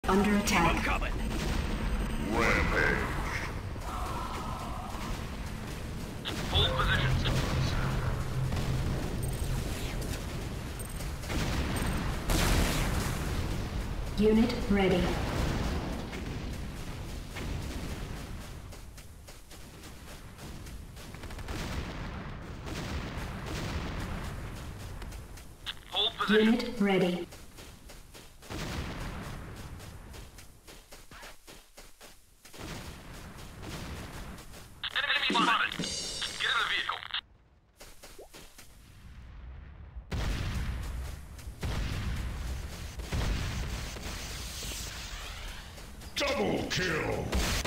under attack. Keep 'em coming. Rampage. Hold position. Unit ready. Hold position. Unit ready. Enemy spotted. Get in the vehicle. Double kill.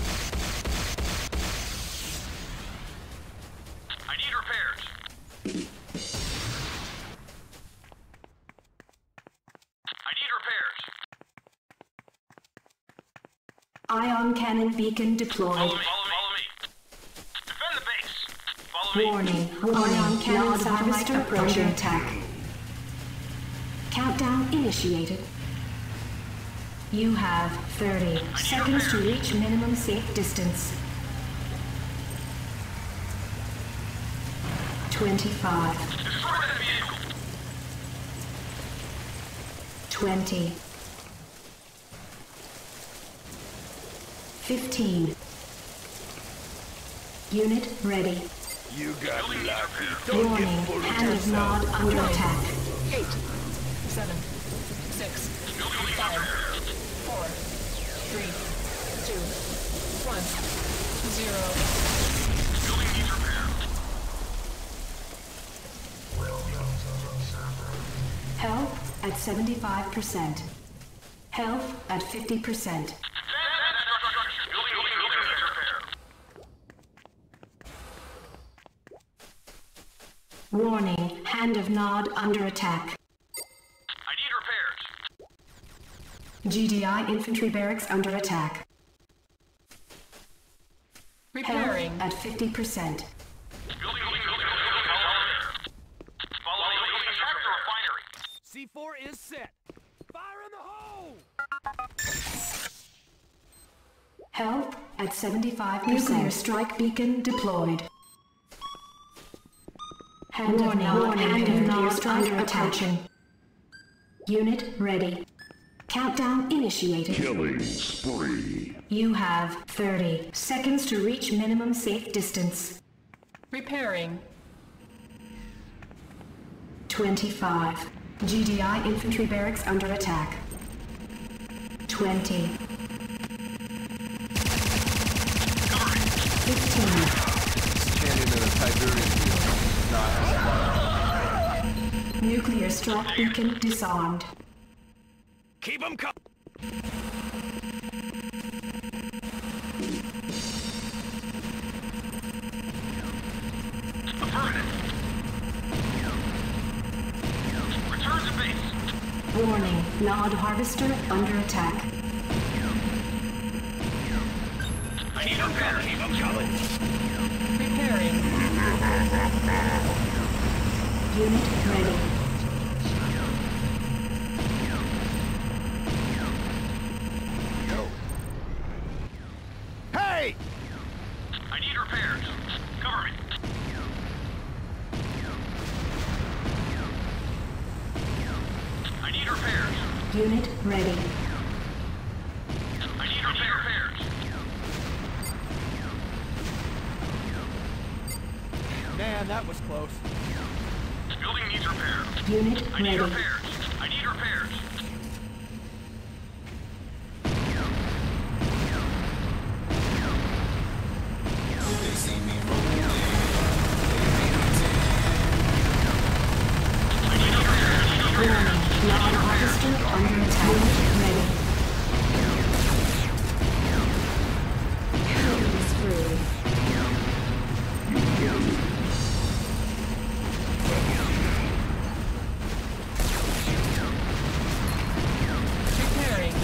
I need repairs. Ion cannon beacon deployed. Follow me. Defend the base. Follow me. Warning. Ion cannon harvester approaching attack. Countdown initiated. You have 30 seconds to reach minimum safe distance. 25. Destroy that vehicle. 20. 15. Unit ready. You got lucky. Warning. Hand of Nod under attack. 8, 7, 6, 5, 4, 3, 2, 1, 0. Building needs repair. Health at 75%. Health at 50%. Warning, Hand of Nod under attack. I need repairs. GDI infantry barracks under attack. Repairing. Health at 50%. Follow me. Attack the refinery. C4 is set. Fire in the hole! Health at 75%. Nuclear strike beacon deployed. Hand of Nod under attack. Unit ready. Countdown initiated. Killing spree. You have 30 seconds to reach minimum safe distance. Repairing. 25. GDI infantry barracks under attack. 20. 15. Standing in a Tiberian field. Nuclear strike beacon disarmed. Keep them coming. Affirmative. Return to base. Warning, Nod harvester under attack. I need repairs. Keep them coming. Repairing. Unit ready. Hey! I need repairs. Cover me. I need repairs. Unit ready. I need repairs. Man, that was close. Building needs repair. Unit I need ready. repairs. I need repairs. Warning, Nod harvester under attack. Unit ready. Killing spree. Repairing.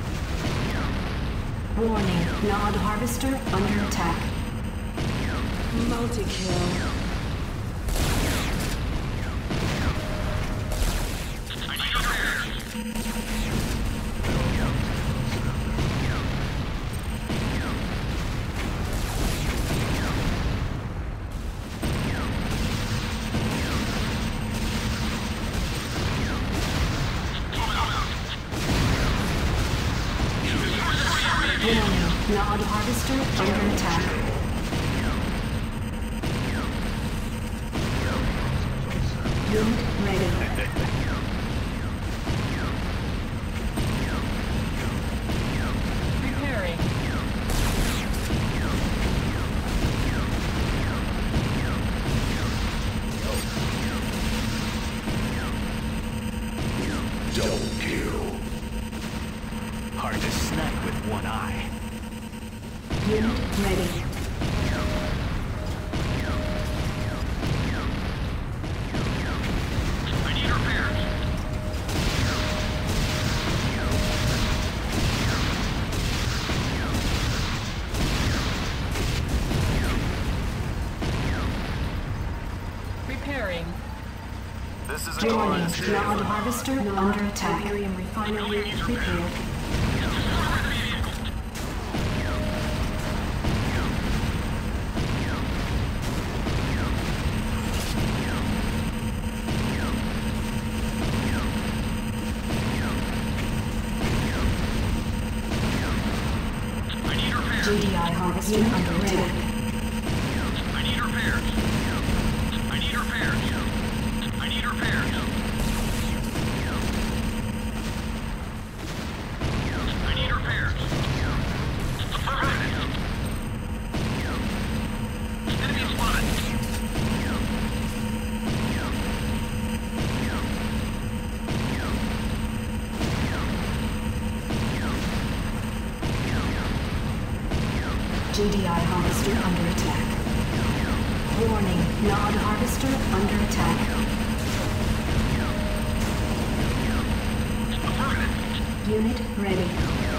Warning, Nod harvester under attack. Multi-kill. I need repairs. Nod harvester under attack. Unit ready. Preparing. Double kill. Hard to snipe with one eye. Unit ready. I need repairs. Preparing. This is a Warning, glorious day. Nod harvester under attack. Irium refinery prepared. GDI harvester under attack. I need repairs. I need repairs. I need repairs. I need repairs. Affirmative. Enemy spotted. GDI harvester under attack. Warning, Nod harvester under attack. Affirmative. Unit ready.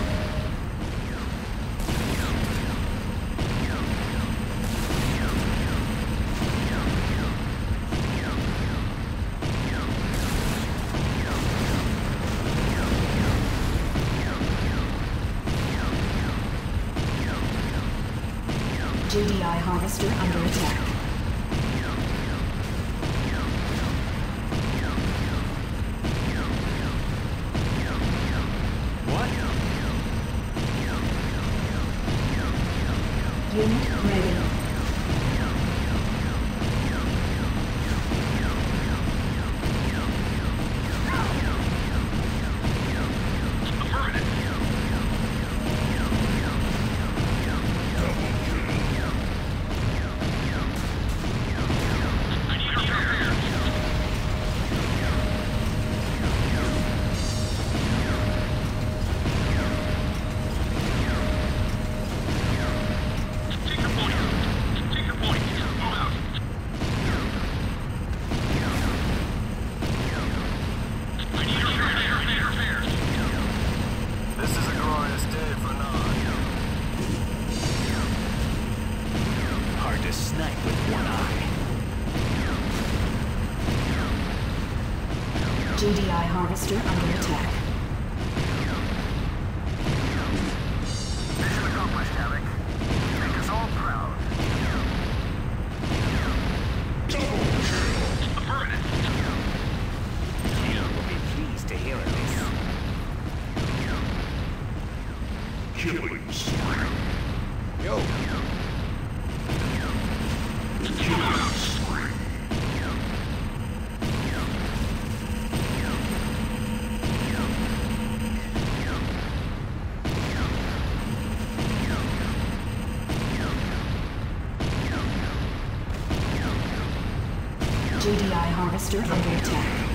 GDI harvester under attack. What? Unit ready. This is a glorious day for Nod. Hard to snipe with one eye. GDI harvester under attack. Mission accomplished, Havoc. Make us all proud. Double kill. Affirmative. Gino will be pleased to hear of this. Killing spree. Yo. Killing spree. GDI harvester under attack.